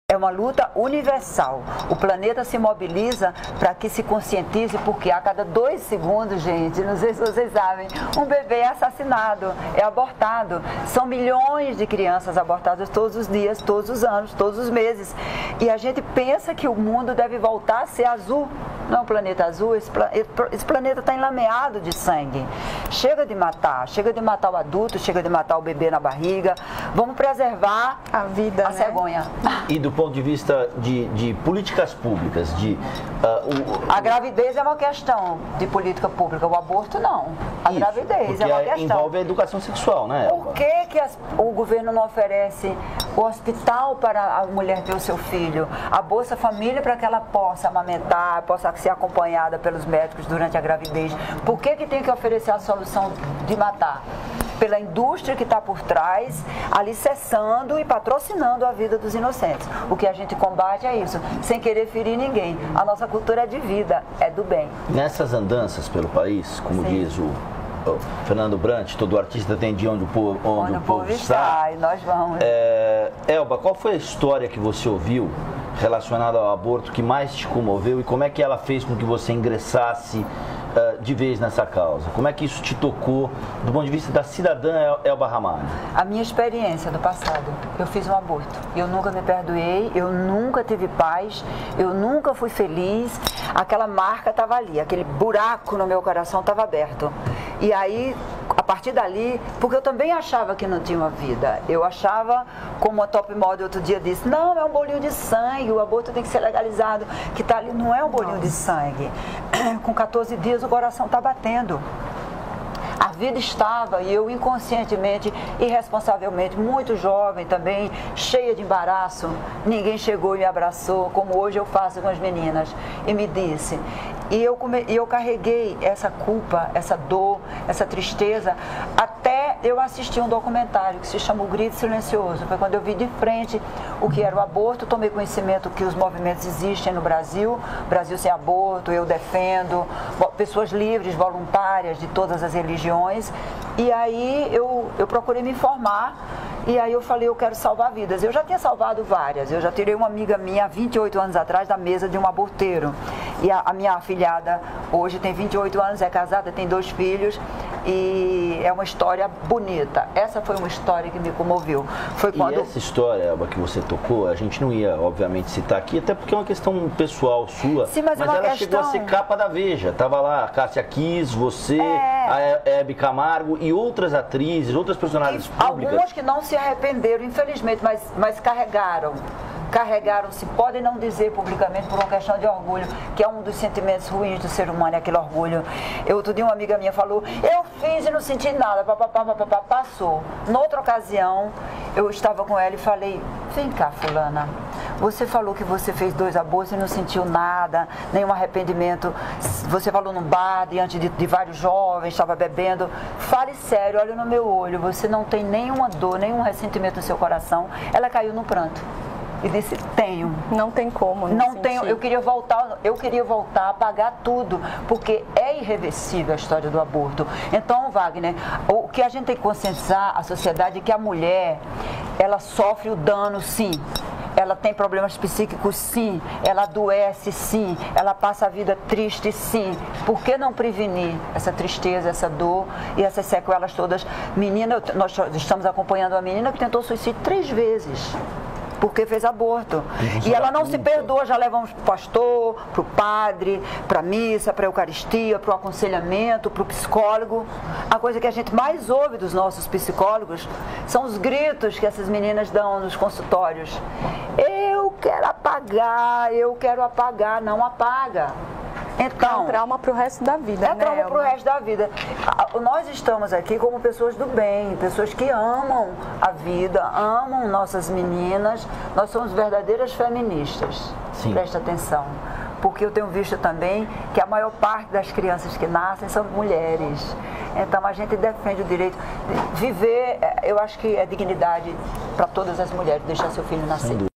É uma luta universal. O planeta se mobiliza para que se conscientize, porque a cada 2 segundos, gente, não sei se vocês sabem, um bebê é assassinado, é abortado. São milhões de crianças abortadas todos os dias, todos os anos, todos os meses. E a gente pensa que o mundo deve voltar a ser azul. Não é um planeta azul, esse planeta está enlameado de sangue. Chega de matar o adulto, chega de matar o bebê na barriga. Vamos preservar a vida, a cegonha. E do ponto de vista de políticas públicas, a gravidez é uma questão de política pública, o aborto não. A gravidez é uma questão. Envolve a educação sexual, né? Por que o governo não oferece o hospital para a mulher ter o seu filho, a Bolsa Família para que ela possa amamentar, possa ser acompanhada pelos médicos durante a gravidez? Por que tem que oferecer a solução de matar? Pela indústria que está por trás, alicerçando e patrocinando a vida dos inocentes. O que a gente combate é isso, sem querer ferir ninguém. A nossa cultura é de vida, é do bem. Nessas andanças pelo país, como diz o Fernando Brant, todo artista tem de onde o povo está. E nós vamos. Elba, qual foi a história que você ouviu relacionada ao aborto que mais te comoveu e como é que ela fez com que você ingressasse de vez nessa causa? Como é que isso te tocou do ponto de vista da cidadã Elba Ramalho? A minha experiência do passado, eu fiz um aborto, eu nunca me perdoei, eu nunca tive paz, eu nunca fui feliz, aquela marca estava ali, aquele buraco no meu coração estava aberto. E aí, a partir dali, porque eu também achava que não tinha uma vida, eu achava, como a Top Model outro dia disse, não, é um bolinho de sangue, o aborto tem que ser legalizado, que está ali, não é um bolinho de sangue. Com 14 dias o coração está batendo. A vida estava, e eu inconscientemente, irresponsavelmente, muito jovem também, cheia de embaraço, ninguém chegou e me abraçou, como hoje eu faço com as meninas, e me disse. E eu carreguei essa culpa, essa dor, essa tristeza, até eu assistir um documentário que se chama O Grito Silencioso. Foi quando eu vi de frente o que era o aborto, tomei conhecimento que os movimentos existem no Brasil, Brasil Sem Aborto, eu defendo, pessoas livres, voluntárias de todas as religiões. E aí eu procurei me informar. E aí eu falei, eu quero salvar vidas. Eu já tinha salvado várias. Eu já tirei uma amiga minha há 28 anos atrás da mesa de um aborteiro. E a minha afilhada hoje tem 28 anos, é casada, tem 2 filhos. E é uma história bonita. Essa foi uma história que me comoveu. Foi quando... E essa história, Elba, que você tocou, a gente não ia, obviamente, citar aqui, até porque é uma questão pessoal sua. Sim, mas ela chegou a ser capa da Veja. Tava lá a Cássia Kiss, você, a Hebe Camargo e outras atrizes, outras personagens públicas. Algumas que não se arrependeram, infelizmente, mas carregaram-se, podem não dizer publicamente por uma questão de orgulho, que é um dos sentimentos ruins do ser humano, é aquele orgulho. Outro dia uma amiga minha falou, eu fiz e não senti nada, passou. Noutra ocasião, eu estava com ela e falei, vem cá, fulana, você falou que você fez 2 abortos e não sentiu nada, nenhum arrependimento, você falou num bar diante de vários jovens, estava bebendo, fale sério, olha no meu olho, você não tem nenhuma dor, nenhum ressentimento no seu coração. Ela caiu no pranto. E disse, tenho. Não tem como. Não tenho, eu queria voltar a pagar tudo, porque é irreversível a história do aborto. Então, Wagner, o que a gente tem que conscientizar a sociedade é que a mulher, ela sofre o dano, sim. Ela tem problemas psíquicos, sim. Ela adoece, sim. Ela passa a vida triste, sim. Por que não prevenir essa tristeza, essa dor e essas sequelas todas? Menina, nós estamos acompanhando uma menina que tentou suicídio 3 vezes. Porque fez aborto. E ela não se perdoa, já levamos para o pastor, para o padre, para a missa, para a Eucaristia, para o aconselhamento, para o psicólogo. A coisa que a gente mais ouve dos nossos psicólogos são os gritos que essas meninas dão nos consultórios. Eu quero apagar, não apaga. Então, é um trauma para o resto da vida, né? É trauma para o resto da vida. Nós estamos aqui como pessoas do bem, pessoas que amam a vida, amam nossas meninas. Nós somos verdadeiras feministas. Sim. Presta atenção. Porque eu tenho visto também que a maior parte das crianças que nascem são mulheres. Então a gente defende o direito de viver, eu acho que é dignidade para todas as mulheres deixar seu filho nascer.